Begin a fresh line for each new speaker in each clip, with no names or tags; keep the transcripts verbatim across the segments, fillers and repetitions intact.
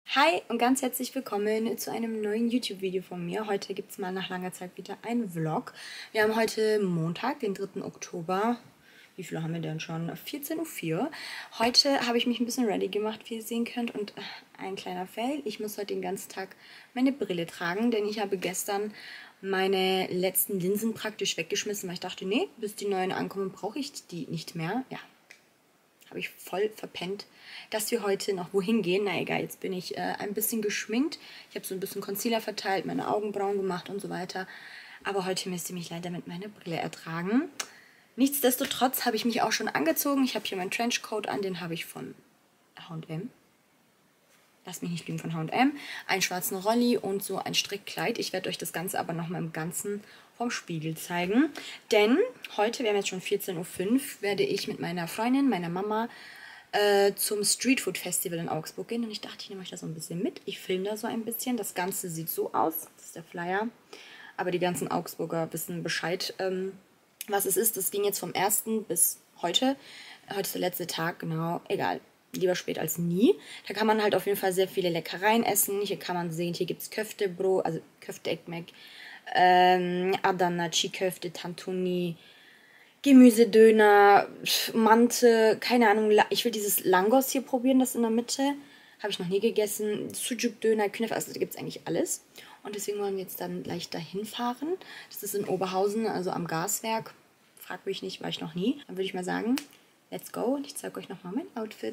Hi und ganz herzlich willkommen zu einem neuen YouTube-Video von mir. Heute gibt es mal nach langer Zeit wieder einen Vlog. Wir haben heute Montag, den dritten Oktober. Wie viele haben wir denn schon? vierzehn Uhr vier. Heute habe ich mich ein bisschen ready gemacht, wie ihr sehen könnt. Und ein kleiner Fail. Ich muss heute den ganzen Tag meine Brille tragen, denn ich habe gestern meine letzten Linsen praktisch weggeschmissen, weil ich dachte, nee, bis die neuen ankommen, brauche ich die nicht mehr. Ja, habe ich voll verpennt, dass wir heute noch wohin gehen. Na egal, jetzt bin ich äh, ein bisschen geschminkt. Ich habe so ein bisschen Concealer verteilt, meine Augenbrauen gemacht und so weiter. Aber heute müsst ihr mich leider mit meiner Brille ertragen. Nichtsdestotrotz habe ich mich auch schon angezogen. Ich habe hier meinen Trenchcoat an, den habe ich von H und M. Lass mich nicht lügen, von H und M. Einen schwarzen Rolli und so ein Strickkleid. Ich werde euch das Ganze aber nochmal im Ganzen vom Spiegel zeigen. Denn heute, wir haben jetzt schon vierzehn Uhr fünf, werde ich mit meiner Freundin, meiner Mama, äh, zum Streetfood Festival in Augsburg gehen. Und ich dachte, ich nehme euch da so ein bisschen mit. Ich filme da so ein bisschen. Das Ganze sieht so aus. Das ist der Flyer. Aber die ganzen Augsburger wissen Bescheid, ähm, was es ist. Das ging jetzt vom ersten bis heute. Heute ist der letzte Tag, genau. Egal. Lieber spät als nie. Da kann man halt auf jeden Fall sehr viele Leckereien essen. Hier kann man sehen, hier gibt es Köftebrot, also Köfte-Ekmek, ähm, Adana, Çiğ-Köfte, Tantuni, Gemüsedöner, Mante, keine Ahnung. Ich will dieses Langos hier probieren, das in der Mitte. Habe ich noch nie gegessen. Sucuk-Döner, Künefe, also da gibt es eigentlich alles. Und deswegen wollen wir jetzt dann gleich dahin fahren. Das ist in Oberhausen, also am Gaswerk. Frag mich nicht, war ich noch nie. Dann würde ich mal sagen, let's go. Und ich zeige euch nochmal mein Outfit.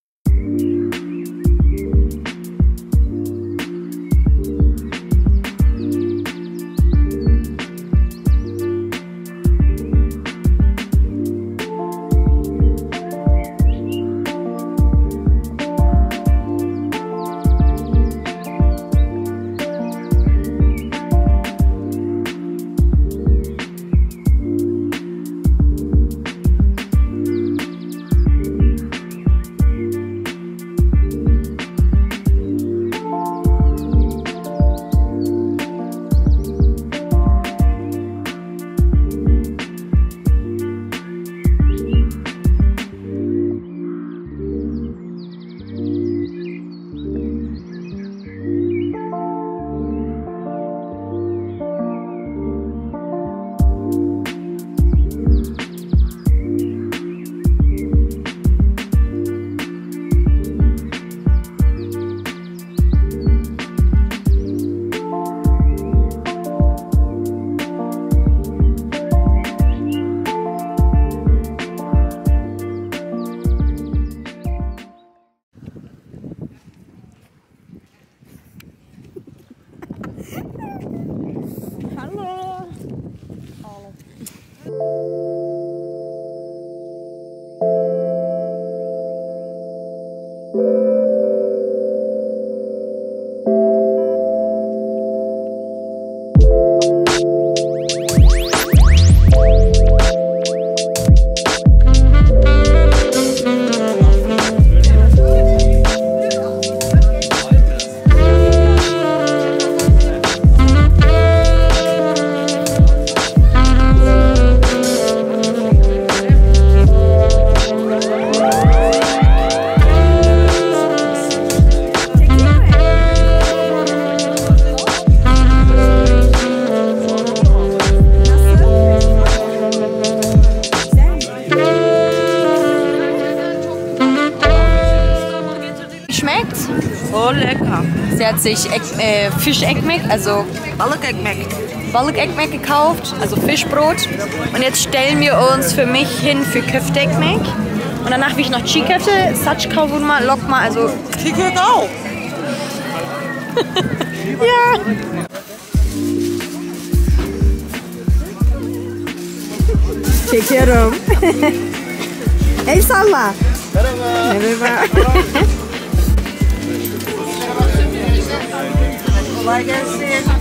Hallo. Hallo.
Oh, lecker.
Sie hat sich äh, Fisch-Ekmek, also
Balık-Ekmek.
Balık-Ekmek gekauft, also Fischbrot. Und jetzt stellen wir uns für mich hin für Köfte-Ekmek. Und danach will ich noch Çiğ-Köfte, Saç kavurma, Lokma, also
Çiğ-Köfte auch.
Ja. Çekiyorum. El salla. Merhaba. Merhaba.
Kolay gelsin.